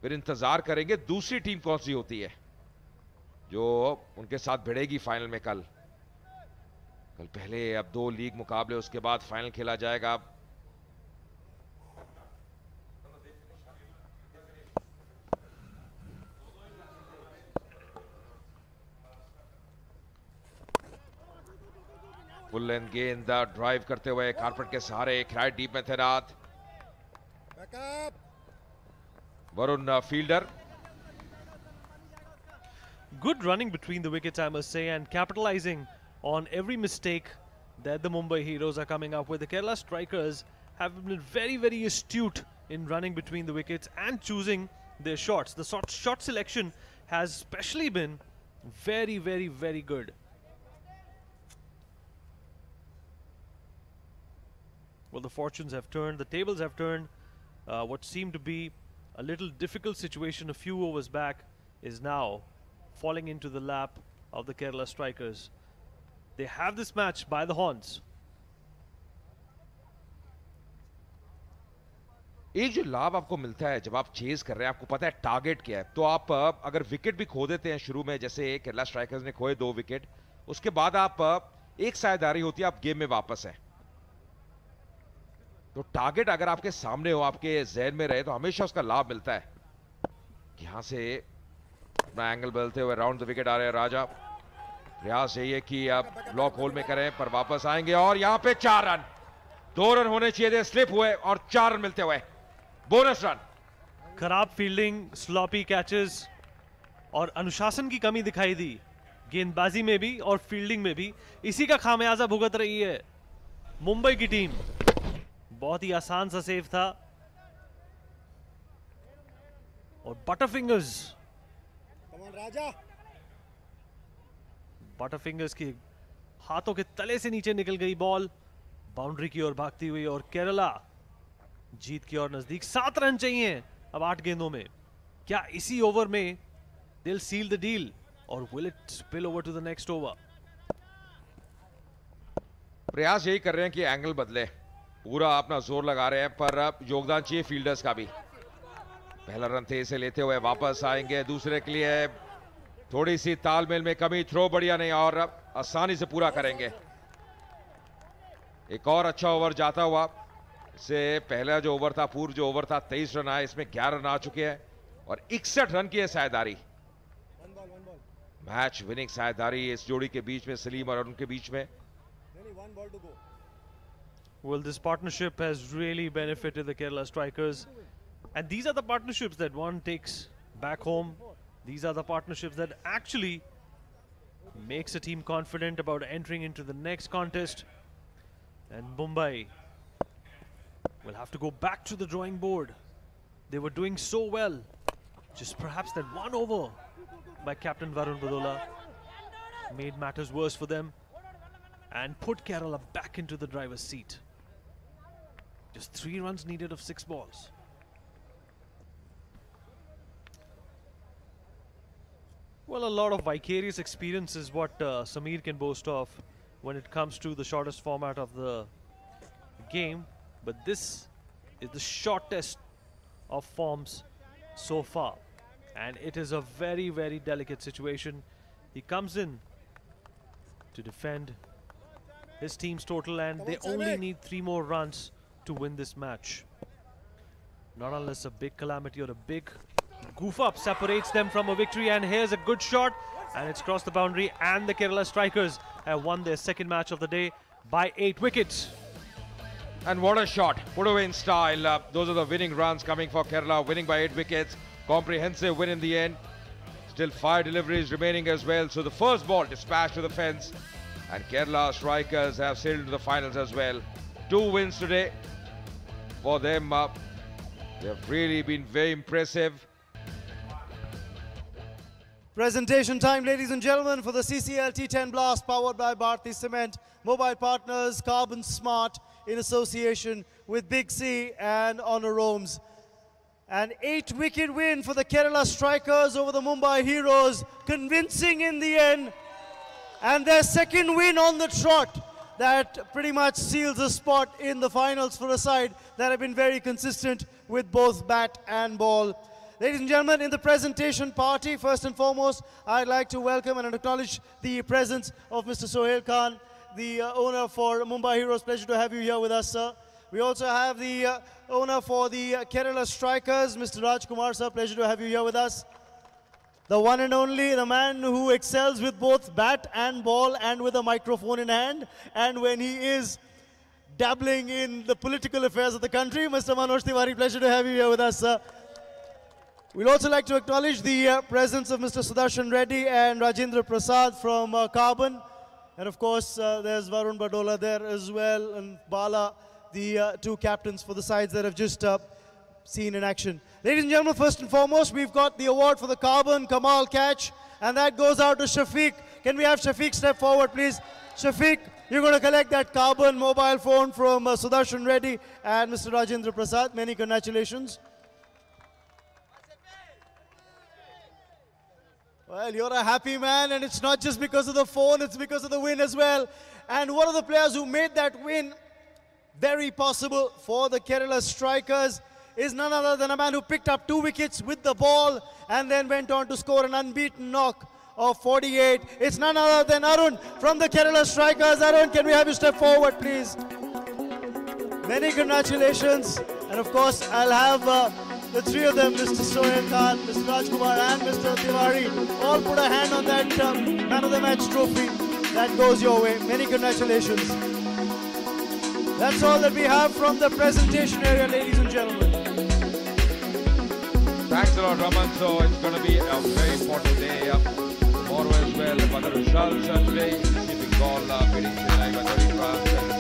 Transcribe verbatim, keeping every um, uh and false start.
फिर इंतजार करेंगे दूसरी टीम कौन सी होती है जो उनके साथ भिड़ेगी फाइनल में। कल कल पहले अब दो लीग मुकाबले, उसके बाद फाइनल खेला जाएगा। फुल लेंथ गेंद ड्राइव करते हुए कारपेट के सहारे खिलाड़ी डीप में तैनात। Varun fielder. Good running between the wickets, I must say, and capitalizing on every mistake that the Mumbai Heroes are coming up with. The Kerala strikers have been very, very astute in running between the wickets and choosing their shots. The shot, shot selection has especially been very, very, very good. Well, the fortunes have turned, the tables have turned. Uh, what seemed to be a little difficult situation a few overs back is now falling into the lap of the Kerala strikers. They have this match by the horns. एक जो लाभ आपको मिलता है जब आप chase कर रहे हैं, आपको पता है टारगेट क्या है, तो आप अगर विकेट भी खो देते हैं शुरू में, जैसे केरला स्ट्राइकर्स ने खोए दो विकेट, उसके बाद आप एक साझेदारी होती है, आप गेम में वापस है। तो टारगेट अगर आपके सामने हो, आपके जहन में रहे, तो हमेशा उसका लाभ मिलता है। यहां से अपना एंगल बदलते हुए राउंड द विकेट आ रहे हैं राजा। प्रयास यही है कि आप ब्लॉक होल में करें, पर वापस आएंगे और यहां पे चार रन, दो रन होने चाहिए थे, स्लिप हुए और चार रन मिलते हुए बोनस रन। खराब फील्डिंग, स्लॉपी कैचेस और अनुशासन की कमी दिखाई दी गेंदबाजी में भी और फील्डिंग में भी। इसी का खामियाजा भुगत रही है मुंबई की टीम। बहुत ही आसान सा सेव था और बटरफिंगर्स राजा बटरफिंगर्स के हाथों के तले से नीचे निकल गई बॉल, बाउंड्री की ओर भागती हुई और केरला जीत की ओर नजदीक। सात रन चाहिए अब आठ गेंदों में। क्या इसी ओवर में they'll seal the deal or will it spill over to the next over? प्रयास यही कर रहे हैं कि एंगल बदले, पूरा अपना जोर लगा रहे हैं, पर योगदान चाहिए फील्डर्स का भी। पहला रन थे इसे लेते हुए वापस आएंगे, दूसरे के लिए थोड़ी सी तालमेल में कमी, थ्रो बढ़िया नहीं और आसानी से पूरा करेंगे। एक और अच्छा ओवर जाता हुआ, इससे पहला जो ओवर था, पूर्व जो ओवर था, तेईस रन आए, इसमें ग्यारह रन आ चुके हैं और इकसठ रन की है साझेदारी। मैच विनिंग साझेदारी इस जोड़ी के बीच में, सलीम और उनके बीच में। Well, this partnership has really benefited the Kerala strikers, and these are the partnerships that one takes back home. These are the partnerships that actually makes a team confident about entering into the next contest. And Mumbai will have to go back to the drawing board. They were doing so well. Just perhaps that one over by Captain Varun Badola made matters worse for them and put Kerala back into the driver's seat. Just three runs needed of six balls. Well, a lot of vicarious experience is what uh, Sameer can boast of when it comes to the shortest format of the game. But this is the shortest of forms so far. And it is a very, very delicate situation. He comes in to defend his team's total, and they only need three more runs to win this match. Not unless a big calamity or a big goof up separates them from a victory. And here's a good shot, and it's crossed the boundary, and the Kerala strikers have won their second match of the day by eight wickets. And what a shot, put away in style. Uh, those are the winning runs coming for Kerala, winning by eight wickets. Comprehensive win in the end. Still five deliveries remaining as well. So the first ball dispatched to the fence, and Kerala strikers have sailed into the finals as well. Two wins today for them. Uh, they have really been very impressive. Presentation time, ladies and gentlemen, for the C C L T ten Blast, powered by Bharti Cement. Mobile partners, Carbon Smart, in association with Big C and Honor Roams. An eight-wicket win for the Kerala strikers over the Mumbai Heroes, convincing in the end. And their second win on the trot. That pretty much seals a spot in the finals for a side that have been very consistent with both bat and ball. Ladies and gentlemen, in the presentation party, first and foremost, I'd like to welcome and acknowledge the presence of Mister Sohail Khan, the uh, owner for Mumbai Heroes. Pleasure to have you here with us, sir. We also have the uh, owner for the uh, Kerala Strikers, Mister Rajkumar, sir. Pleasure to have you here with us. The one and only, the man who excels with both bat and ball and with a microphone in hand. And when he is dabbling in the political affairs of the country, Mister Manoj Tiwari, pleasure to have you here with us, sir. We'd also like to acknowledge the uh, presence of Mister Sudarshan Reddy and Rajendra Prasad from uh, Carbon. And of course, uh, there's Varun Badola there as well, and Bala, the uh, two captains for the sides that have just uh, seen in action. Ladies and gentlemen, first and foremost, we've got the award for the Carbon Kamal catch, and that goes out to Shafiq. Can we have Shafiq step forward, please? Shafiq, you're going to collect that Carbon mobile phone from uh, Sudarshan Reddy and Mister Rajendra Prasad. Many congratulations. Well, you're a happy man, and it's not just because of the phone, it's because of the win as well. And one of the players who made that win very possible for the Kerala Strikers is none other than a man who picked up two wickets with the ball and then went on to score an unbeaten knock of forty-eight. It's none other than Arun from the Kerala Strikers. Arun, can we have you step forward, please? Many congratulations. And of course, I'll have uh, the three of them, Mister Sohail Khan, Mister Rajkumar and Mister Tiwari, all put a hand on that um, man of the match trophy. That goes your way. Many congratulations. That's all that we have from the presentation area, ladies and gentlemen. Thanks a lot, Raman. So it's going to be a very important day uh, tomorrow as well. But the results are today, keeping ball uh, beating Chennai by thirty runs.